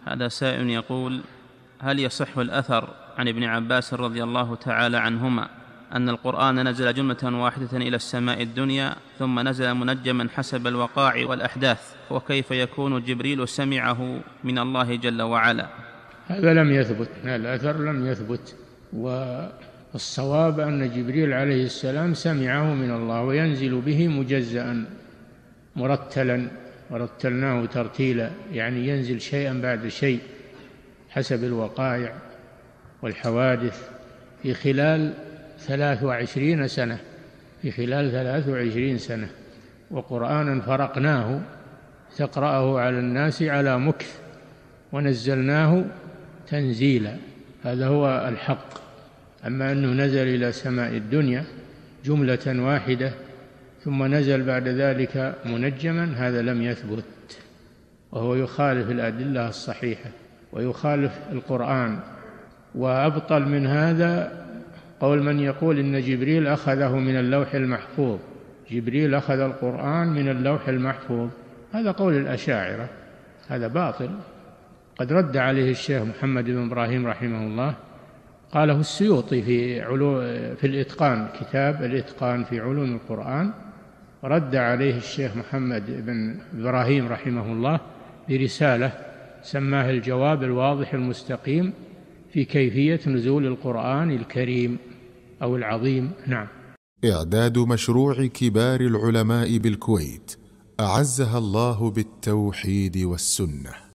هذا سائل يقول: هل يصح الأثر عن ابن عباس رضي الله تعالى عنهما أن القرآن نزل جملة واحدة إلى السماء الدنيا ثم نزل منجما حسب الوقائع والأحداث، وكيف يكون جبريل سمعه من الله جل وعلا؟ هذا لم يثبت، الأثر لم يثبت، والصواب أن جبريل عليه السلام سمعه من الله وينزل به مجزأ مرتلا، ورتلناه ترتيلا، يعني ينزل شيئا بعد شيء حسب الوقائع والحوادث في خلال 23 سنة، في خلال 23 سنة. وقرآنا فرقناه تقرأه على الناس على مكث ونزلناه تنزيلا، هذا هو الحق. أما أنه نزل إلى سماء الدنيا جملة واحدة ثم نزل بعد ذلك منجما، هذا لم يثبت، وهو يخالف الأدلة الصحيحة ويخالف القرآن. وأبطل من هذا قول من يقول إن جبريل أخذه من اللوح المحفوظ، جبريل أخذ القرآن من اللوح المحفوظ، هذا قول الأشاعرة، هذا باطل. قد رد عليه الشيخ محمد بن إبراهيم رحمه الله، قاله السيوطي في الإتقان، كتاب الإتقان في علوم القرآن، رد عليه الشيخ محمد بن إبراهيم رحمه الله برسالة سماها الجواب الواضح المستقيم في كيفية نزول القرآن الكريم أو العظيم. نعم. إعداد مشروع كبار العلماء بالكويت أعزها الله بالتوحيد والسنة.